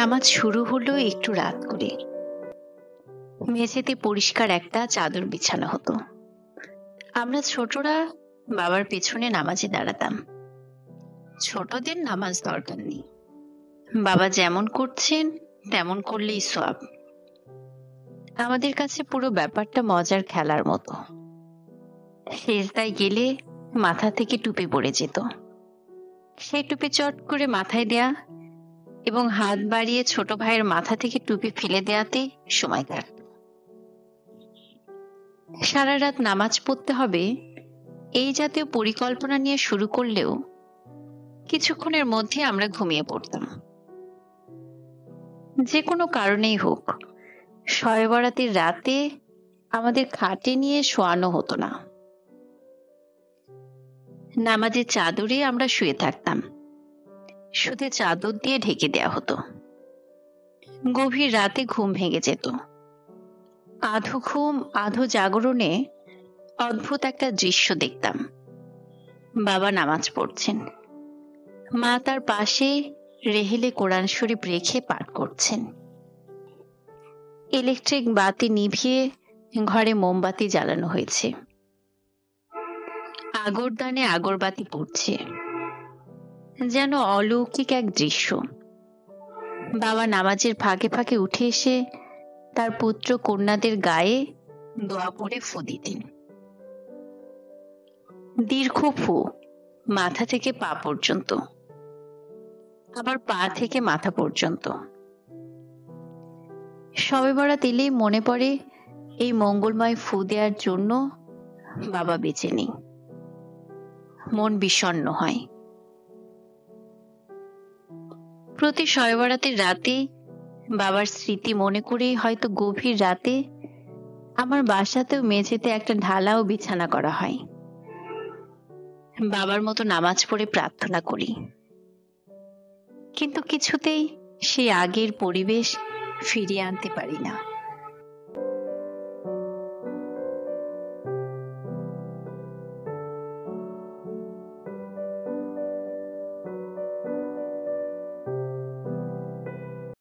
নামাজ শুরু হলো একটু রাত করে। মেঝেতে পরিষ্কার একটা চাদর বিছানো হতো। আমরা ছোটরা বাবার পেছনে নামাজে দাঁড়াতাম। ছোটদের নামাজ দরকার নেই, বাবা যেমন করছেন তেমন করলেই সওয়াব। আমাদের কাছে পুরো ব্যাপারটা মজার খেলার মতো। সেজদায় গেলে মাথা থেকে টুপি পড়ে যেত, সেই টুপি চট করে মাথায় দেয়া এবং হাত বাড়িয়ে ছোট ভাইয়ের মাথা থেকে টুপি ফেলে দেয়াতে সময় কাটত। সারা রাত নামাজ পড়তে হবে এই জাতীয় পরিকল্পনা নিয়ে শুরু করলেও কিছুক্ষণের মধ্যে আমরা ঘুমিয়ে পড়তাম। যে কোনো কারণেই হোক, শবে বরাতের রাতে আমাদের খাটে নিয়ে শোয়ানো হতো না। নামাজের চাদরে আমরা শুয়ে থাকতাম, শুধু চাদর দিয়ে ঢেকে দেয়া হতো। গভীর রাতে ঘুম ভেঙে যেত। আধো ঘুম আধো জাগরণে অদ্ভুত একটা দৃশ্য দেখতাম। বাবা নামাজ পড়ছেন, মা তার পাশে রেহেলে কোরআন শরীফ রেখে পাঠ করছেন। ইলেকট্রিক বাতি নিভিয়ে ঘরে মোমবাতি জ্বালানো হয়েছে। আগরদানে আগরবাতি পড়ছে, যেন অলৌকিক এক দৃশ্য। বাবা নামাজের ফাঁকে ফাঁকে উঠে এসে তার পুত্র কন্যাদের গায়ে দোয়া পড়ে ফু দিতেন। দীর্ঘ ফু, মাথা থেকে পা পর্যন্ত, আবার পা থেকে মাথা পর্যন্ত। শবে বরাত এলেই মনে পড়ে এই মঙ্গলময় ফু দেওয়ার জন্য বাবা বেঁচে নেই। মন বিষণ্ণ হয়। প্রতি শবে বরাতের রাতে বাবার স্মৃতি মনে করেই হয়তো গভীর রাতে আমার বাসাতেও মেঝেতে একটা ঢালাও বিছানা করা হয়। বাবার মতো নামাজ পড়ে প্রার্থনা করি, কিন্তু কিছুতেই সেই আগের পরিবেশ ফিরিয়ে আনতে পারি না।